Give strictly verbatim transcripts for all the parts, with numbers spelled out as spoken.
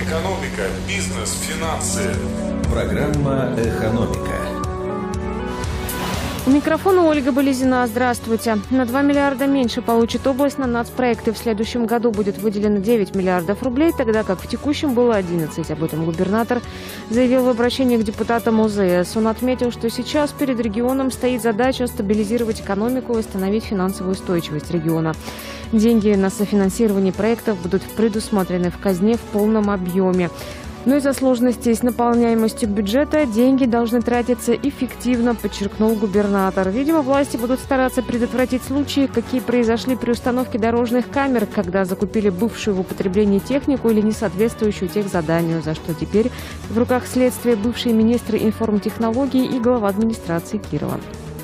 Экономика, бизнес, финансы. Программа «Экономика». У микрофона Ольга Болезина. Здравствуйте. На два миллиарда меньше получит область на нацпроекты. В следующем году будет выделено девять миллиардов рублей, тогда как в текущем было одиннадцать. Об этом губернатор заявил в обращении к депутатам ОЗС. Он отметил, что сейчас перед регионом стоит задача стабилизировать экономику и восстановить финансовую устойчивость региона. Деньги на софинансирование проектов будут предусмотрены в казне в полном объеме. Но из-за сложностей с наполняемостью бюджета деньги должны тратиться эффективно, подчеркнул губернатор. Видимо, власти будут стараться предотвратить случаи, какие произошли при установке дорожных камер, когда закупили бывшую в употреблении технику или не соответствующую техзаданию, за что теперь в руках следствия бывшие министры информтехнологий и глава администрации Кирова.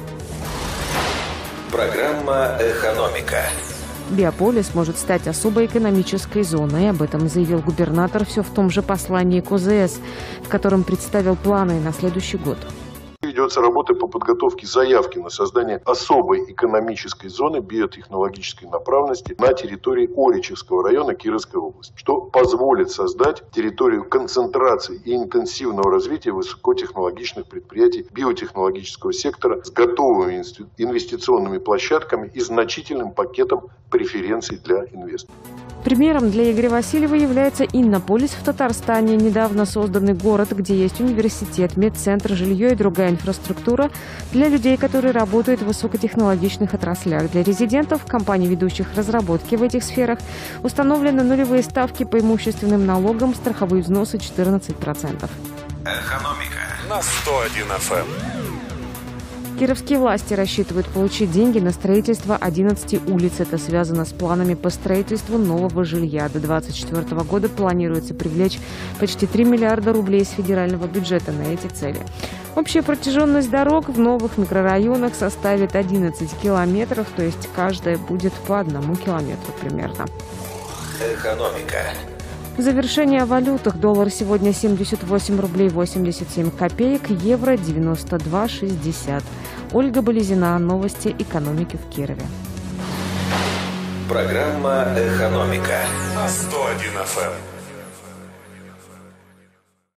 Программа «Экономика». Биополис может стать особой экономической зоной. Об этом заявил губернатор все в том же послании к ОЗС, в котором представил планы на следующий год. Ведется работа по подготовке заявки на создание особой экономической зоны биотехнологической направленности на территории Оричевского района Кировской области, что позволит создать территорию концентрации и интенсивного развития высокотехнологичных предприятий биотехнологического сектора с готовыми инвестиционными площадками и значительным пакетом преференций для инвесторов. Примером для Игоря Васильева является Иннополис в Татарстане, недавно созданный город, где есть университет, медцентр, жилье и другая инфраструктура для людей, которые работают в высокотехнологичных отраслях. Для резидентов, компаний, ведущих разработки в этих сферах, установлены нулевые ставки по имущественным налогам, страховые взносы четырнадцать процентов. Экономика на сто один эф эм. Кировские власти рассчитывают получить деньги на строительство одиннадцати улиц. Это связано с планами по строительству нового жилья. До две тысячи двадцать четвёртого года планируется привлечь почти три миллиарда рублей из федерального бюджета на эти цели. Общая протяженность дорог в новых микрорайонах составит одиннадцать километров, то есть каждая будет по одному километру примерно. «Экономика». В завершение о валютах. Доллар сегодня семьдесят восемь рублей восемьдесят семь копеек, евро девяносто два шестьдесят. Ольга Болезина. Новости экономики в Кирове. Программа «Экономика» на сто один эф эм.